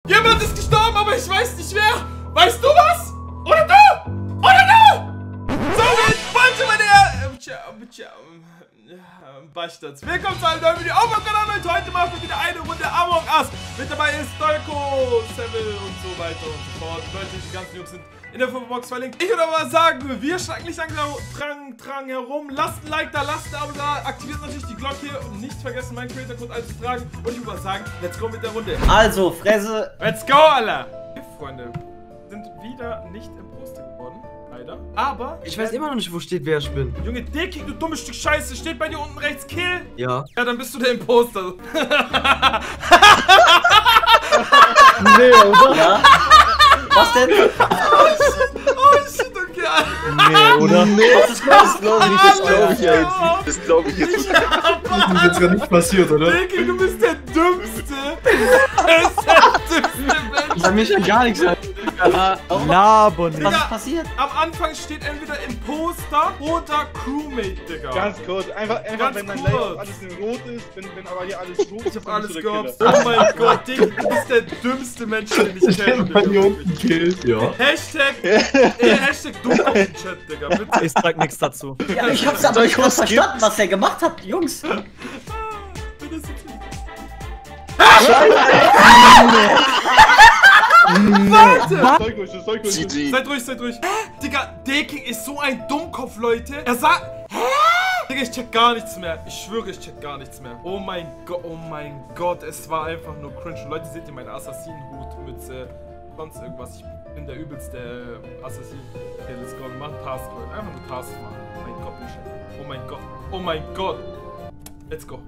Jemand ist gestorben, aber ich weiß nicht wer. Weißt du was? Oder du? Oder du? So, manche meine Bastards. Willkommen zu einem neuen Video auf meinem Kanal und heute machen wir wieder eine Runde Among Us. Mit dabei ist Stoiko, Seville und so weiter und so fort. Leute, die ganzen Jungs sind in der Infobox verlinkt. Ich würde aber sagen, wir schlagen nicht langsam dran herum. Lasst ein Like da, lasst ein Abo da, aktiviert natürlich die Glocke und nicht vergessen, meinen Creator-Code einzutragen. Und ich würde sagen, let's go mit der Runde. Also, Fresse. Let's go, Alter. Wir, Freunde, sind wieder nicht im Poster geworden. Leider. Aber ich weiß immer noch nicht, wo steht, wer ich bin. Junge, Dicky, du dummes Stück Scheiße. Steht bei dir unten rechts Kill? Ja. Ja, dann bist du der Imposter. Nee, oder? Ja. Was denn? Oh shit, okay. Nee, oder? Nee, das glaube ich nicht. Das glaube ich jetzt. Das glaube ich jetzt. Das ist jetzt gar nicht passiert, oder? Dicky, du bist der Dümmste. Der ist der dümmste Mensch. Ich hab mich ja gar nichts Laber nicht. Was ist passiert? Am Anfang steht entweder Imposter oder Crewmate, Digga. Ganz kurz, einfach Ganz wenn dein kurz. Layout alles in Rot ist, wenn aber hier alles rot ist, Ich hab dann alles bist du der gehabt. Killer. Oh mein Gott, Dicky, du bist der dümmste Mensch, den ich kenne. Hier unten killt, ja. Hashtag Dummkopf im Chat, Digga, bitte. Ich sag nichts dazu. Ja, ich hab's aber nicht ganz verstanden, was er gemacht hat, Jungs. Warte! Stoiko. Seid ruhig. Digga, Deking ist so ein Dummkopf, Leute. Er sagt. Hä? Digga, ich check gar nichts mehr. Ich schwöre, ich check gar nichts mehr. Oh mein Gott, es war einfach nur cringe. Leute, seht ihr meinen Assassinenhut mit sonst irgendwas? Ich bin der übelste Assassin. Okay, let's go. Wir machen Task, Leute. Einfach nur Task machen. Oh mein Gott, oh mein Gott. Oh mein Gott. Let's go.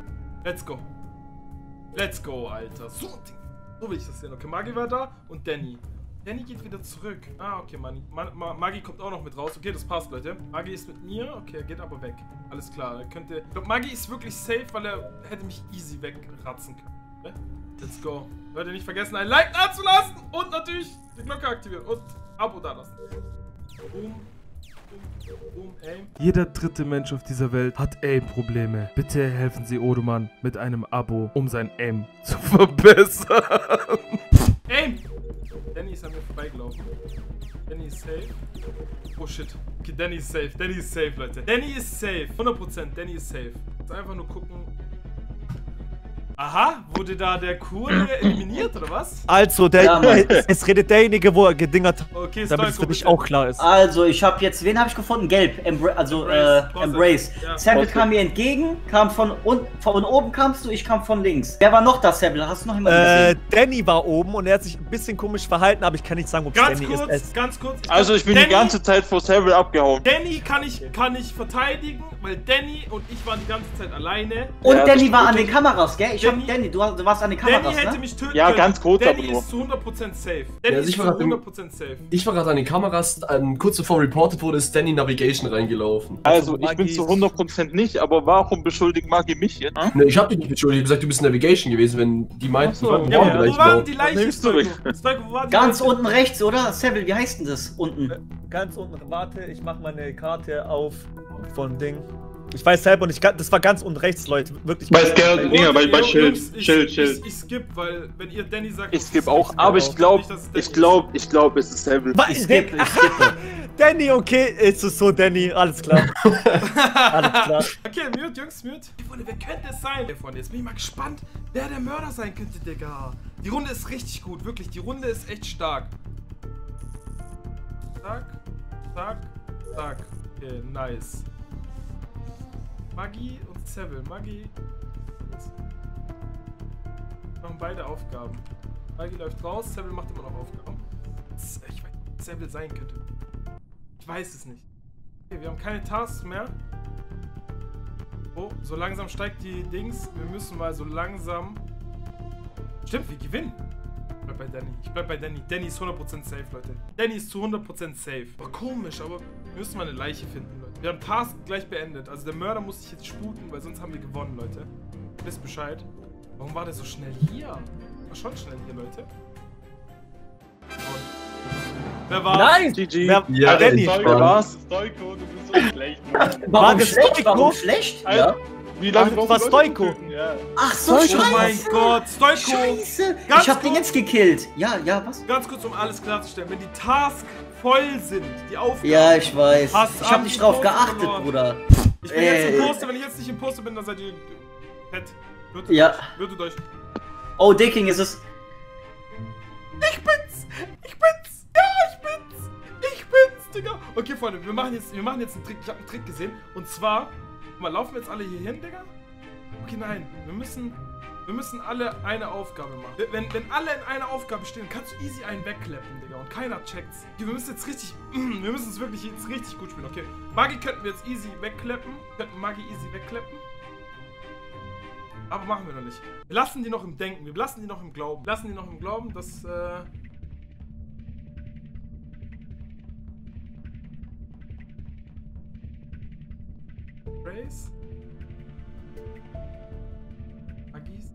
Let's go, Alter. So will ich das sehen. Okay, Magi war da und Danny. Danny geht wieder zurück. Ah, okay, Magi kommt auch noch mit raus. Okay, das passt, Leute. Magi ist mit mir. Okay, er geht aber weg. Alles klar. Ich glaube, Magi ist wirklich safe, weil er hätte mich easy wegratzen können. Okay? Let's go. Leute, nicht vergessen, ein Like dazulassen und natürlich die Glocke aktivieren und Abo da lassen. Boom. Aim. Jeder dritte Mensch auf dieser Welt hat Aim-Probleme. Bitte helfen Sie Odoman mit einem Abo, um sein Aim zu verbessern. Aim! Danny ist an mir vorbeigelaufen. Danny ist safe. Oh shit. Okay, Danny ist safe. Danny ist safe, Leute. Danny ist safe. 100%. Danny ist safe. Jetzt einfach nur gucken. Aha, wurde da der Coole eliminiert, oder was? Also, es redet derjenige, wo er gedingert hat, okay, damit es für dich auch klar ist. Also, wen habe ich gefunden? Gelb. Embrace. Ja. Seville kam mir entgegen, kam von oben kamst du, ich kam von links. Wer war noch da, Seville? Hast du noch jemanden gesehen? Danny war oben und er hat sich ein bisschen komisch verhalten, aber ich kann nicht sagen, ob es Danny ist. Ganz kurz. Also ich bin Danny, die ganze Zeit vor Seville abgehauen. Danny kann ich verteidigen, weil Danny und ich waren die ganze Zeit alleine. Und ja, Danny war an den Kameras, gell? Danny, du warst an den Kameras, Danny hätte ne? mich töten Ja, können. ganz kurz, Danny aber nur. ist zu 100% safe. Ja, Danny also ist zu 100% safe. Ich war gerade an den Kameras, kurz bevor reported wurde, ist Danny Navigation reingelaufen. Also ich bin zu 100% nicht, aber warum beschuldigt Magi mich jetzt? Hm? Ne, ich hab dich nicht beschuldigt, ich hab gesagt, du bist Navigation gewesen, wenn die meinten, Ach so. Ja, waren wo waren die Leichen? Nimmst du mich? Stoiko, wo waren die Ganz Leichen? unten rechts, oder? Seville, wie heißt denn das? Unten. Ganz unten, warte, ich mach meine Karte auf von Ding. Ich weiß selber nicht, das war ganz unten rechts, Leute, wirklich. Bei Dinger, bei Schild. Ich skip, weil wenn ihr Danny sagt... Ich skip auch, aber ich glaube, es ist Seville. Ich skippe. Danny, okay, ist es so, Danny, alles klar. Alles klar. Okay, mute, Jungs, mute. Hey, Freunde, wer könnte es sein? Hey, Freunde, jetzt bin ich mal gespannt, wer der Mörder sein könnte, Digga. Die Runde ist richtig gut, wirklich, die Runde ist echt stark. Zack, zack, zack. Okay, nice. Magi und Seville. Magi. Machen beide Aufgaben. Magi läuft raus, Seville macht immer noch Aufgaben. Ich weiß nicht, was Seville sein könnte. Ich weiß es nicht. Okay, wir haben keine Tasks mehr. Oh, so langsam steigt die Dings. Wir müssen mal so langsam... Stimmt, wir gewinnen. Ich bleib bei Danny. Danny ist 100% safe, Leute. Danny ist zu 100% safe. War komisch, aber wir müssen mal eine Leiche finden, Leute. Wir haben Task gleich beendet. Also der Mörder muss sich jetzt sputen, weil sonst haben wir gewonnen, Leute. Wisst Bescheid. Warum war der so schnell hier? War schon schnell hier, Leute. Wer war? Nice! GG. Ja, Danny. Stoiko, du bist so schlecht, Mann. Warum das schlecht? Stoiko? Warum schlecht? Ja. Wie lange Das war Stoiko. Ja. Ach so, Oh scheiße. mein Gott, Stoiko. Scheiße. Ganz Ich hab den kurz. jetzt gekillt. Ja, was? Ganz kurz, um alles klarzustellen. Wenn die Tasks voll sind, die Aufgaben. Ja, ich weiß. Hast Ich hab am nicht drauf Imposter geachtet, verloren. Bruder. Ich bin jetzt Imposter, wenn ich jetzt nicht Imposter bin, dann seid ihr fett. Ja. Würdet euch. Oh, Dicking ist es. Ich bin's! Ja, ich bin's, Digga! Okay, Freunde, wir machen jetzt einen Trick. Ich hab einen Trick gesehen. Und zwar, guck mal, laufen wir jetzt alle hier hin, Digga? Okay, nein. Wir müssen alle eine Aufgabe machen. Wenn alle in einer Aufgabe stehen, kannst du easy einen wegklappen, Digga. Und keiner checkt's. Okay, wir müssen es wirklich jetzt richtig gut spielen, okay? Magi könnten wir jetzt easy wegklappen. Aber machen wir noch nicht. Wir lassen die noch im Denken. Wir lassen die noch im Glauben. Dass, Race. Magis.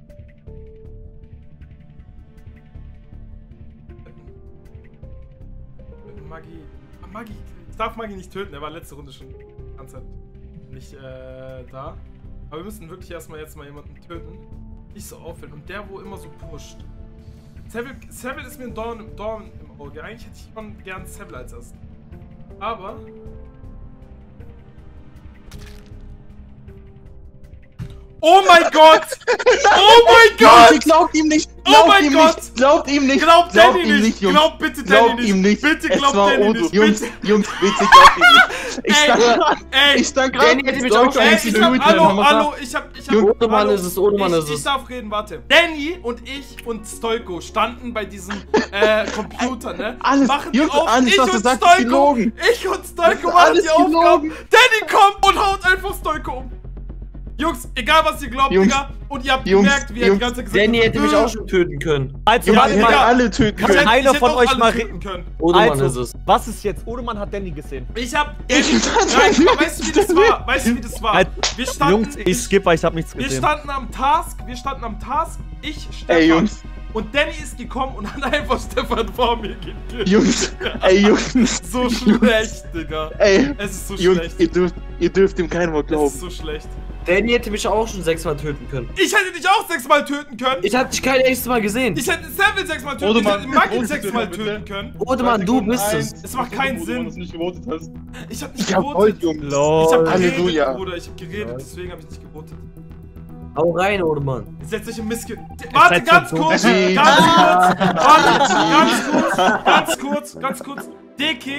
Magi. Ich darf Magi nicht töten. Er war letzte Runde schon die ganze Zeit nicht da. Aber wir müssen wirklich erstmal jetzt mal jemanden töten. Nicht so auffällt. Und der, wo immer so pusht. Seville ist mir ein Dorn im Auge. Eigentlich hätte ich schon gern Seville als ersten. Aber. Oh mein Gott! Oh mein Gott! Glaubt ihm nicht! Oh mein Gott! Glaubt ihm nicht! Glaubt Danny nicht! Jungs! Glaubt bitte Danny nicht! ihm nicht! Bitte Es glaubt war Danny Odo. nicht! Jungs, Bitte. Jungs, bitte glaubt ihm nicht! Ey! Ich stand gerade Danny hätte mich auch schon Ey, nicht hallo, ich hab Odemann hallo, ist es, Odemann ist ich es. darf reden, warte. Danny und ich und Stoiko standen bei diesem Computer, ne? Alles, Machen die Jungs, auf, alles, ich was du und sagst, ist Stoiko, gelogen. ich und Stoiko ist machen die alles Aufgaben. gelogen. Danny kommt und haut einfach Stoiko um. Jungs, egal was ihr glaubt, Jungs, Digga. Und ihr habt Jungs, gemerkt, wie er die ganze Zeit gesagt Danny hätte mich hat, auch schon töten können. Also, Jungs, warte ihr hättet mal. alle töten Kann können. einer hätte von auch euch alle mal töten reden können. Odemann Also, ist es. was ist jetzt? Odemann hat Danny gesehen. Ich hab Nein, weißt du, wie das war? Halt, Wir standen, Jungs, ich skippe, weil ich hab nichts wir gesehen. standen am Task, ich, Stefan. Ey, Jungs. Und Danny ist gekommen und hat einfach Stefan vor mir gekillt. Jungs, ey, Jungs. So schlecht, Digga. Ey, Es ist so Jungs, schlecht. ihr dürft ihm kein Wort Es glauben. ist so schlecht. Danny hätte mich auch schon 6-mal töten können. Ich hätte dich auch 6-mal töten können. Ich hab dich kein einziges Mal gesehen. Ich hätte Seville 6-mal töten können. Ich hätte Maggie 6-mal töten können. Odemann, du bist es. Es macht keinen Sinn. Dass du nicht gewotet hast. Ich hab nicht Jawohl, gewotet. Jungs. Ich Lol. hab Halleluja. geredet, Bruder. Ich hab geredet, deswegen hab ich nicht gewotet. Hau rein, Odemann. Ihr setzt euch im Missge... Warte, seid ganz schon so kurz! happy. Ganz kurz! D-King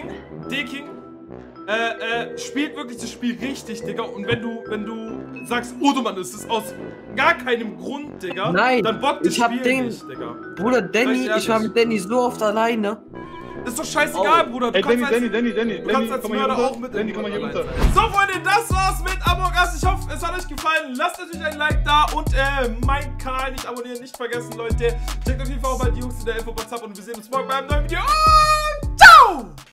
spielt wirklich das Spiel richtig, Digga. Und wenn du sagst, Odemann ist es aus gar keinem Grund, Digga, Nein, dann bockt das ich hab Spiel den- nicht, Digga. Bruder, Danny, Sag ich ich war ehrlich. mit Danny so oft alleine. Ist doch scheißegal, Bruder. Du Ey, kannst Danny, Du kannst als komm mal hier Mörder runter. auch mit Danny, komm mal hier allein runter. sein. So, Freunde, das war's mit Among Us. Ich hoffe, es hat euch gefallen. Lasst natürlich ein Like da und meinen Kanal nicht abonnieren, nicht vergessen, Leute. Checkt auf jeden Fall auch bei die Jungs in der Info WhatsApp und wir sehen uns morgen beim neuen Video. Und